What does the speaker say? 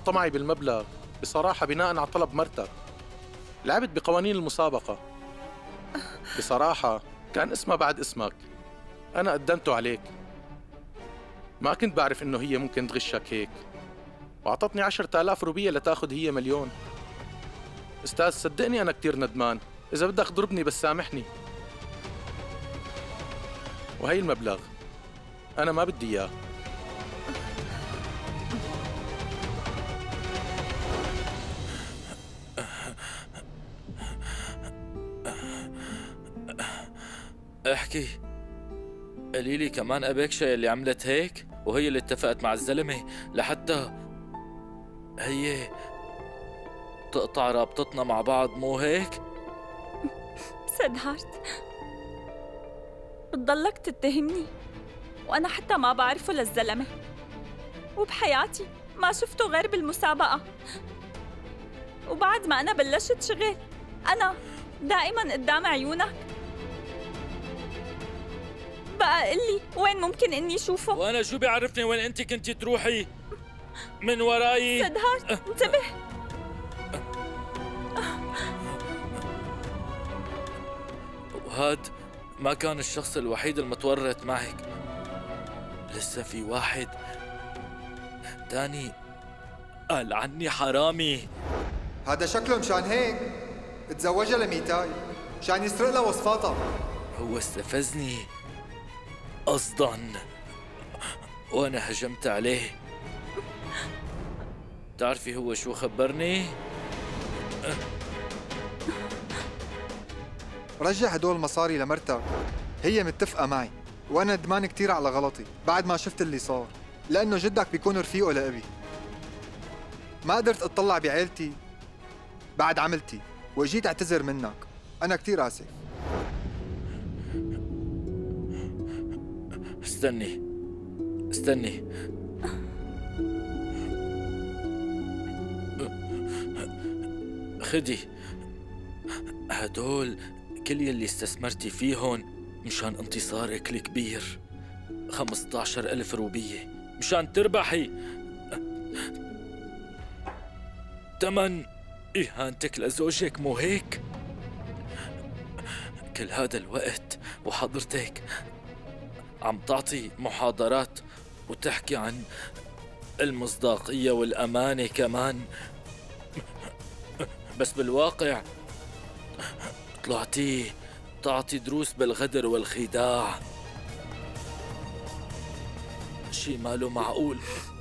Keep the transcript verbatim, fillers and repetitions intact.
طمعي بالمبلغ بصراحة بناء على طلب مرتك. لعبت بقوانين المسابقة. بصراحة كان اسمها بعد اسمك. أنا قدمته عليك. ما كنت بعرف إنه هي ممكن تغشك هيك. وأعطتني عشرة آلاف روبية لتاخد هي مليون. أستاذ صدقني أنا كتير ندمان. إذا بدك ضربني بس سامحني. وهي المبلغ. أنا ما بدي إياه. احكي. قولي لي كمان أبيكشا اللي عملت هيك وهي اللي اتفقت مع الزلمة لحتى هي تقطع رابطتنا مع بعض، مو هيك؟ سيدهارت، بتضلك تتهمني وأنا حتى ما بعرفه للزلمة، وبحياتي ما شفته غير بالمسابقة. وبعد ما أنا بلشت شغل أنا دائما قدام عيونك. بقى قلي وين ممكن إني أشوفه؟ وأنا شو بيعرفني وين أنت كنتي تروحي من وراي؟ سيدهارت انتبه. وهاد ما كان الشخص الوحيد المتورط معك، لسه في واحد تاني قال عني حرامي. هذا شكله مشان هيك تزوجها لميتاي مشان يسرق لها وصفاتها. هو استفزني قصداً وانا هجمت عليه. تعرفي هو شو خبرني؟ رجع هدول المصاري لمرتك، هي متفقة معي وأنا ندمان كتير على غلطي بعد ما شفت اللي صار، لأنه جدك بيكون رفيقه لأبي. ما قدرت أطلع بعيلتي بعد عملتي وجيت أعتذر منك، أنا كتير آسف. استني استني خدي هدول كل يلي استثمرتي فيهن مشان انتصارك الكبير. خمسة عشر ألف روبية مشان تربحي تمن إهانتك لزوجك، مو هيك؟ كل هذا الوقت وحضرتك عم تعطي محاضرات وتحكي عن المصداقية والأمانة كمان، بس بالواقع طلعتي تعطي دروس بالغدر والخداع. شي ماله معقول.